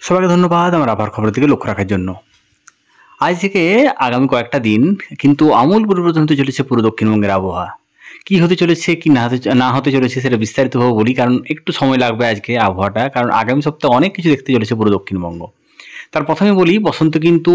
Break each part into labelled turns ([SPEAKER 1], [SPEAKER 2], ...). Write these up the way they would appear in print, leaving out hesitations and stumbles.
[SPEAKER 1] সবাইকে ধন্যবাদ আমার আবহাওয়ার খবরের দিকে লক্ষ্য রাখার জন্য। আজ থেকে আগামী কয়েকটা দিন কিন্তু আমূল পরিবর্তন হতে চলেছে পুরো দক্ষিণবঙ্গের আবহাওয়া। কি হতে চলেছে, কি না হতে চলেছে সেটা বিস্তারিতভাবে বলি, কারণ একটু সময় লাগবে আজকে আবহাওয়াটা। কারণ আগামী সপ্তাহে অনেক কিছু দেখতে চলেছে পুরো দক্ষিণবঙ্গ। তার ১ম এ বলি বসন্ত কিন্তু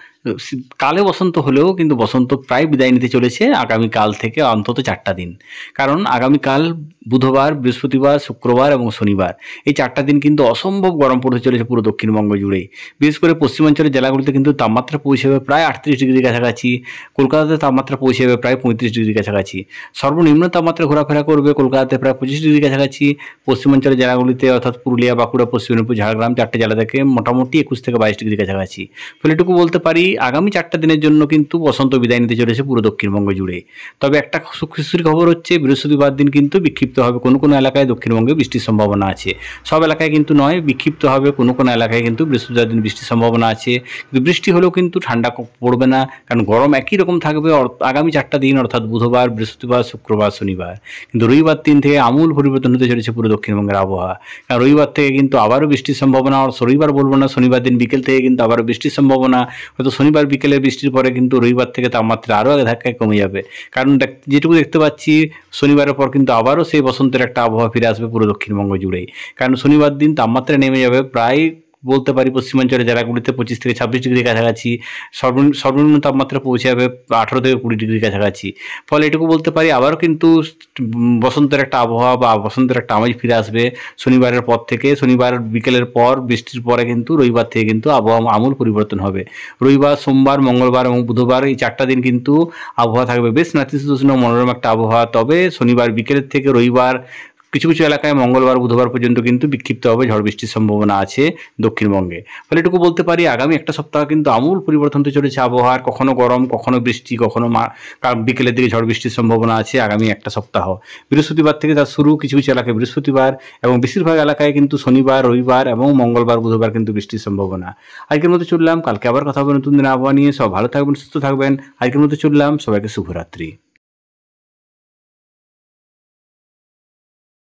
[SPEAKER 1] কালে বসন্ত হলেও কিন্তু বসন্ত প্রায় বিদায় নিতে চলেছে আগামীকাল থেকে অন্তত ৪ টা দিন। কারণ আগামীকাল বুধবার, বৃহস্পতিবার, শুক্রবার এবং শনিবার এই ৪ টা দিন কিন্তু অসম্ভব গরম পড়তে চলেছে পুরো দক্ষিণবঙ্গ জুড়েই। বিশেষ করে পশ্চিমাঞ্চলের জেলাগুলিতে কিন্তু তাপমাত্রা পৌঁছে যাবে প্রায় ৩৮ ডিগ্রির কাছাকাছি। কলকাতাতে তাপমাত্রা পৌঁছে যাবে প্রায় ৩৫ ডিগ্রির কাছাকাছি। সর্বনিম্ন তাপমাত্রা ঘোরাফেরা করবে কলকাতাতে প্রায় ২৫ ডিগ্রির কাছাকাছি। পশ্চিমাঞ্চলের জেলাগুলিতে অর্থাৎ পুরুলিয়া, বাঁকুড়া, পশ্চিম মেদিনীপুর, ঝাড়গ্রাম ৪ টে জেলা থেকে মোটামুটি ২১ থেকে ২২ ডিগ্রির কাছাকাছি। ফলে এটুকু বলতে পারি আগামী ৪ টা দিনের জন্য কিন্তু বসন্ত বিদায় নিতে চলেছে পুরো দক্ষিণবঙ্গ জুড়ে। তবে একটা খুশির খবর হচ্ছে বৃহস্পতিবার দিন কিন্তু বিক্ষিপ্তভাবে কোনো এলাকায় দক্ষিণবঙ্গে বৃষ্টির সম্ভাবনা আছে। সব এলাকায় কিন্তু নয়, বিক্ষিপ্তভাবে কোনো এলাকায় কিন্তু বৃহস্পতিবার দিন বৃষ্টির সম্ভাবনা আছে। কিন্তু বৃষ্টি হলেও কিন্তু ঠান্ডা পড়বে না, কারণ গরম একই রকম থাকবে আগামী ৪ টা দিন, অর্থাৎ বুধবার, বৃহস্পতিবার, শুক্রবার, শনিবার। কিন্তু রবিবার দিন থেকে আমূল পরিবর্তন হতে চলেছে পুরো দক্ষিণবঙ্গের আবহাওয়া। কারণ রবিবার থেকে কিন্তু আবারও বৃষ্টির সম্ভাবনা, রবিবার বলবো না, শনিবার দিন বিকেল থেকে কিন্তু আবারও বৃষ্টির সম্ভাবনা। হয়তো শনিবার বিকেলে বৃষ্টির পরে কিন্তু রবিবার থেকে তাপমাত্রা আরও এক ধাক্কায় কমে যাবে। কারণ যেটুকু দেখতে পাচ্ছি শনিবারের পর কিন্তু আবারও সেই বসন্তের একটা আবহাওয়া ফিরে আসবে পুরো দক্ষিণবঙ্গ জুড়েই। কারণ শনিবার দিন তাপমাত্রা নেমে যাবে প্রায় বলতে পারি পশ্চিমাঞ্চলের জেলাগুলিতে ২৫ থেকে ২৬ ডিগ্রির কাছাকাছি। সর্বনিম্ন তাপমাত্রা পৌঁছে যাবে ১৮ থেকে ২০ ডিগ্রির কাছাকাছি। ফলে এটুকু বলতে পারি আবারও কিন্তু বসন্তের একটা আবহাওয়া বা বসন্তের একটা আমেজ ফিরে আসবে শনিবারের পর থেকে। শনিবার বিকেলের পর বৃষ্টির পরে কিন্তু রবিবার থেকে কিন্তু আবহাওয়া আমূল পরিবর্তন হবে। রবিবার, সোমবার, মঙ্গলবার এবং বুধবার এই ৪ টা দিন কিন্তু আবহাওয়া থাকবে বেশ নাতিশীতোষ্ণ মনোরম একটা আবহাওয়া। তবে শনিবার বিকেলের থেকে রবিবার কিছু এলাকায় মঙ্গলবার, বুধবার পর্যন্ত কিন্তু বিক্ষিপ্তভাবে ঝড় বৃষ্টির সম্ভাবনা আছে দক্ষিণবঙ্গে। ফলে এটুকু বলতে পারি আগামী একটা সপ্তাহ কিন্তু আমূল পরিবর্তন হতে চলেছে আবহাওয়ার। কখনো গরম, কখনো বৃষ্টি, কখনো বিকেলের দিকে ঝড় বৃষ্টির সম্ভাবনা আছে আগামী একটা সপ্তাহ। বৃহস্পতিবার থেকে তার শুরু, কিছু এলাকায় বৃহস্পতিবার এবং বেশিরভাগ এলাকায় কিন্তু শনিবার, রবিবার এবং মঙ্গলবার, বুধবার কিন্তু বৃষ্টির সম্ভাবনা। আজকের মতো চললাম, কালকে আবার কথা হবে নতুন দিন আবহাওয়া নিয়ে। সব ভালো থাকবেন, সুস্থ থাকবেন। আজকের মতো চললাম, সবাইকে শুভরাত্রি।